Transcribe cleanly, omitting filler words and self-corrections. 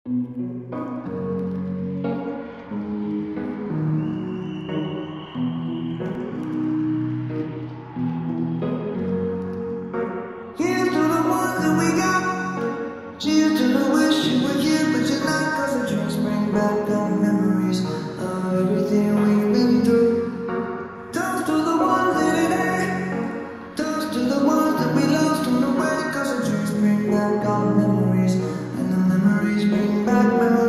Here's to the ones that we got. Cheers to the wish you were here, but you're not. 'Cause the drinks bring back the memories of everything we've been through. Toast to the ones in it ain't. Toast to the ones that we lost on the way. 'Cause the drinks bring back all the memories, and the memories bring back memories.